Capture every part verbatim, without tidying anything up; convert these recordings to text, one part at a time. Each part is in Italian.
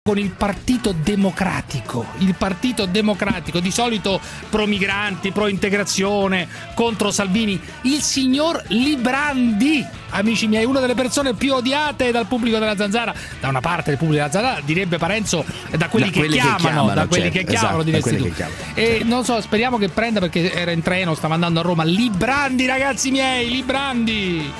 con il Partito Democratico, il Partito Democratico, di solito pro migranti, pro integrazione, contro Salvini, il signor Librandi, amici miei, una delle persone più odiate dal pubblico della Zanzara, da una parte del pubblico della Zanzara, direbbe Parenzo, da quelli, da che, quelli chiamano, che chiamano, da quelli certo, che chiamano, esatto, di quelli che chiamano. E non so, speriamo che prenda, perché era in treno, stava andando a Roma. Librandi, ragazzi miei, Librandi.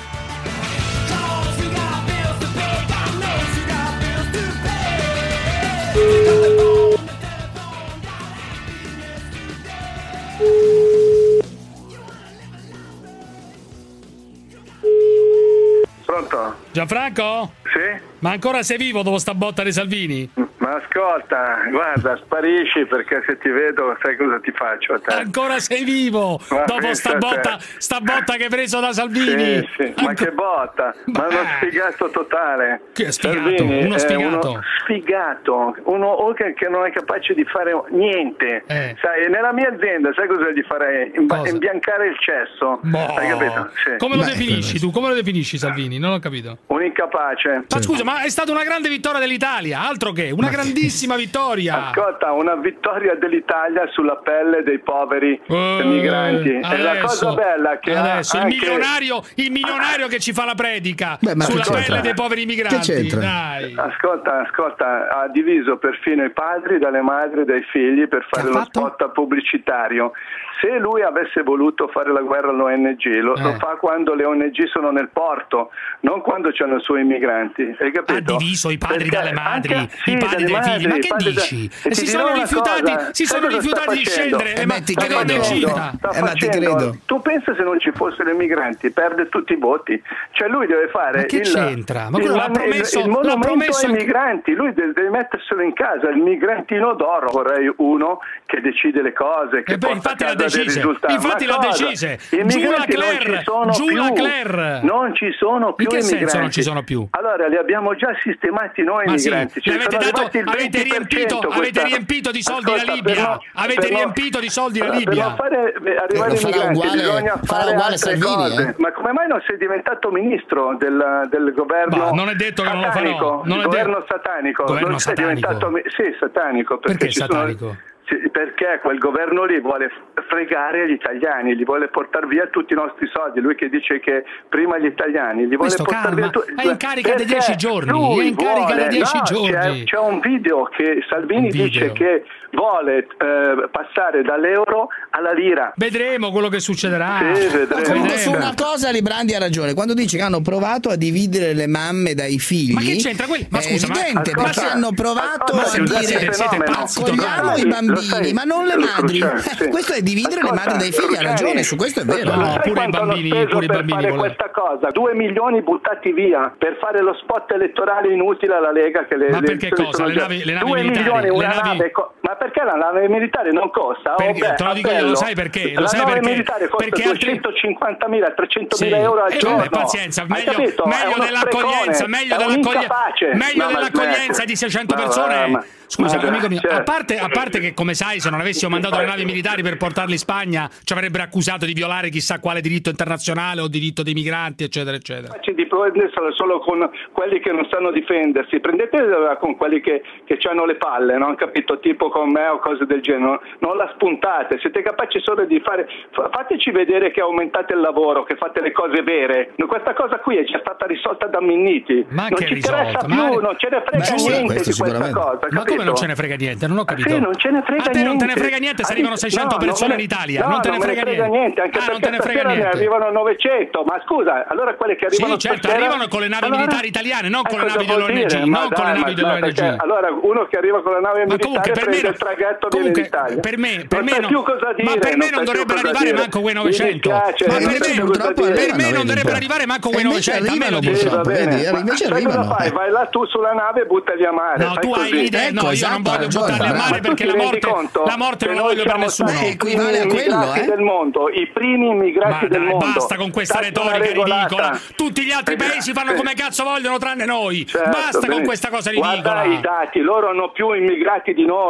Pronto? Gianfranco? Sì? Ma ancora sei vivo dopo sta botta di Salvini? Ma ascolta, guarda, sparisci, perché se ti vedo sai cosa ti faccio a te. Ancora sei vivo ma dopo sta botta, sta botta che hai preso da Salvini? Sì, sì. Ma che botta? Ma uno sfigato totale. Che è sfigato? Salvini uno sfigato? Uno sfigato, uno che non è capace di fare niente. Eh. Sai, nella mia azienda sai cosa gli farei? Imba- imbiancare il cesso. Boh. Hai capito? Sì. Come lo Beh, definisci tu? Come lo definisci Salvini? Non ho capito. Un incapace. Ma scusa, ma è stata una grande vittoria dell'Italia, altro che, una grandissima vittoria. Ascolta, una vittoria dell'Italia sulla pelle dei poveri uh, migranti. È la cosa bella che adesso anche... il milionario, il milionario che ci fa la predica. Beh, sulla pelle dei poveri migranti. Dai. Ascolta, ascolta, ha diviso perfino i padri dalle madri, dai figli per fare lo fatto? spot pubblicitario. Se lui avesse voluto fare la guerra all'O N G, lo, eh. lo fa quando le O N G sono nel porto, non quando c'hanno i suoi migranti. Hai capito? Ha diviso i padri Perché dalle madri, anche, i sì, padri dai madri, figli. Ma che dici? Da... E si sono rifiutati, cosa, si sono rifiutati di scendere. Eh, ma ti credo. Sta eh, ma ti credo. Tu pensa se non ci fossero i migranti, perde tutti i voti. Cioè lui deve fare. Ma che il, c'entra? Ma quello l'ha promesso, il, il monumento promesso ai anche... migranti. Lui deve, deve metterselo in casa. Il migrantino d'oro. Vorrei uno che decide le cose, che eh beh, porta infatti a casa l'ha dei decise. risultati. Infatti l'ha decise. Giula Claire, Giula Claire. Non ci sono più in che i migranti. senso non ci sono più? Allora li abbiamo già sistemati noi i migranti. Sì, avete, dato, avete, riempito, avete riempito di soldi Ascolta, la Libia. No, avete riempito no, di soldi la Libia. Per non fare arrivare i migranti uguale, bisogna fare altre Salvini, cose. Eh? Ma come mai non sei diventato ministro del, del governo bah, non è detto che satanico? Non lo farò. Non il è governo de- satanico. Governo non sei satanico. diventato sì, satanico. Perché, perché ci satanico? Sono, perché quel governo lì vuole fregare gli italiani, li vuole portare via tutti i nostri soldi. Lui che dice che prima gli italiani li vuole portare via tutti. È in carica da dieci giorni. È in carica da dieci no, giorni. C'è, c'è un video che Salvini video. dice che vuole eh, passare dall'euro alla lira. Vedremo quello che succederà. Sì, vedremo. Comunque su una cosa Librandi ha ragione quando dice che hanno provato a dividere le mamme dai figli. Ma che c'entra quello? Ma scusa, è evidente ma... perché ma... hanno provato ma... a ma... dire accogliamo i bambini ma non le madri. Sì. Questo è dividere Ascolta, le madri dai figli, ha ragione, su questo è vero. No, no, pure i bambini, pure i bambini per fare questa cosa, due milioni buttati via per fare lo spot elettorale inutile alla Lega che le Ma le perché cosa? Le navi, le navi due militari, milioni una le navi... nave co- ma perché la nave militare non costa? Perché, oh, beh, te lo dico io, lo sai perché? Lo la sai nave perché? militare costa perché duecentocinquantamila trecentomila sì. euro al eh, giorno. Vabbè, pazienza, meglio, meglio dell'accoglienza, meglio dell'accoglienza, meglio dell'accoglienza di seicento persone. Scusa, amico mio, a parte, a parte che, come sai, se non avessimo mandato le navi militari per portarli in Spagna, ci avrebbero accusato di violare chissà quale diritto internazionale o diritto dei migranti, eccetera, eccetera. Di prenderselo solo con quelli che non sanno difendersi, prendetela con quelli che, che hanno le palle, non capito, tipo con me o cose del genere, non la spuntate, siete capaci solo di fare, fateci vedere che aumentate il lavoro, che fate le cose vere. Questa cosa qui è già stata risolta da Minniti, ma non che ci risolta? interessa più, ma... non ce ne frega Beh, niente questo di questa cosa, ma come non ce ne frega niente? Non ho capito. Ah, sì, non ce ne frega a te niente. non te ne frega niente se arrivano seicento no, persone ne... in Italia, no, non te ne frega, frega niente, niente anche ah, perché non te ne frega ne niente. arrivano novecento, ma scusa, allora quelle che arrivano sì, certo, stasera... arrivano con le navi allora... militari italiane, non eh, con le navi dell'O N G, non dai, con le navi dell'O N G. Allora uno che arriva con la nave ma militare per prende me, il traghetto comunque, viene in Italia. Per me, per non me sai no, più cosa dire, ma per me non, non dovrebbero arrivare manco quei novecento. Ma per me, per me non dovrebbero arrivare manco quei novecento. A me lo dicono. Invece arrivano. Fai? Vai là tu sulla nave e buttali a mare. No, tu hai l'idea, no, io non voglio buttarli a mare perché la morte la morte non la voglio per nessuno. Equivale a quello, eh? del mondo, i primi immigrati del mondo. Basta con questa retorica ridicola. Tutti gli altri paesi fanno come cazzo vogliono tranne noi. Basta con questa cosa ridicola. Guarda i dati, loro hanno più immigrati di noi.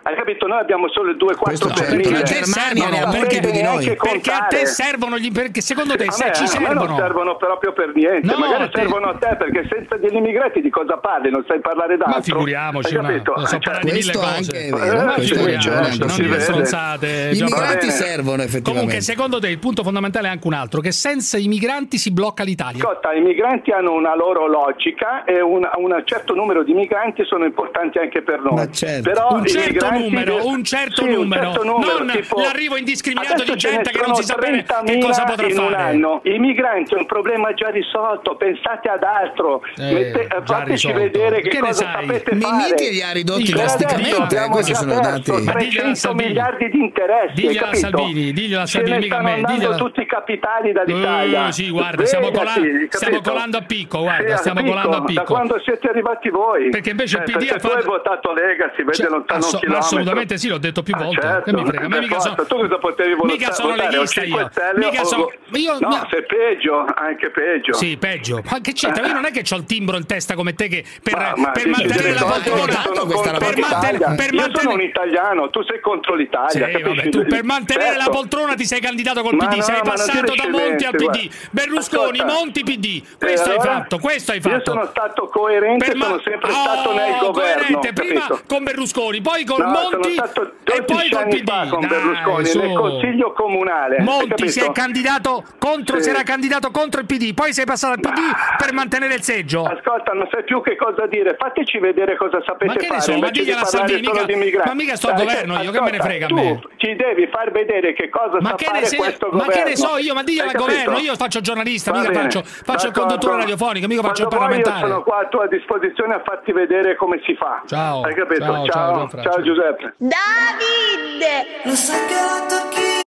Hai capito? Noi abbiamo solo il due quattro per mille. La Germania ne ha molti più di noi. Perché a te servono gli perché secondo te se ci servono? Non servono proprio per niente, no, magari te... servono a te perché senza degli immigrati di cosa parli? Non sai parlare d'altro. Ma figuriamoci, ma non so parlare di mille cose. Anche è vero, eh, figuriamoci, non di stronzate. Gli immigrati servono effettivamente. Comunque secondo te il punto fondamentale è anche un altro, che senza i migranti si blocca l'Italia. Ascolta, i migranti hanno una loro logica e un, un certo numero di migranti sono importanti anche per noi. Ma certo. Però un certo numero, del... un certo sì, numero, un certo numero non tipo... l'arrivo indiscriminato di gente che non si sa bene che cosa potrà in fare. Un anno. I migranti è un problema già risolto, pensate ad altro, eh, Mette, fateci vedere che, che cosa sapete fare. Minniti li ha ridotti drasticamente, questi sono dati trecento miliardi di interessi. Diglielo a Salvini, diglielo a Salvini, mica a me, diglielo tutti i capitali dall'Italia. Uh, sì, guarda, stiamo colando, stiamo colando a picco, guarda, sì, stiamo a picco, colando a picco. Da quando siete arrivati voi? Perché invece eh, il P D perché ha fatto... tu hai votato Lega, si vede cioè, lontano asso- un chilometro. Assolutamente sì, l'ho detto più volte. Ah, certo, che mi frega, a me mica sono... Tu cosa potevi votare? Mica sono leghista io. Mica sono... io no, no, sei peggio, anche peggio. Sì, peggio. Ma che c'entra? Io non è che ho il timbro in testa come te che per, ma, ma per sì, mantenere la poltrona per mantenere, per io sono un italiano, tu sei contro l'Italia. Sì, vabbè, tu per mantenere certo. la poltrona ti sei candidato col ma P D, no, sei passato da Monti al P D. Berlusconi, Ascolta. Monti, P D. Questo eh, hai fatto, questo hai fatto. Io sono stato coerente, per sono sempre oh, stato nel governo. Coerente, prima capito? con Berlusconi, poi con no, Monti e poi col P D. Con Berlusconi Dai, nel Consiglio Comunale. Monti si è candidato contro, sì. si era candidato contro il P D, poi sei passato al P D ma... per mantenere il seggio. Ascolta, non sai più che cosa dire. Fateci vedere cosa sapete ma che fare. Ne so, ma digliela a Salvini, mica, ma mica sto al governo io, ascolta, che me ne frega a me. Tu ci devi far vedere che cosa ma sa che fare se... questo ma governo. Ma che ne so io, ma digliela al governo, io faccio giornalista, mica faccio, faccio il conduttore radiofonico, mica faccio il parlamentare. Io sono qua a tua disposizione a farti vedere come si fa. Ciao. Hai capito? Ciao, ciao, ciao, ciao Giuseppe. Davide! Lo sai che la tocchi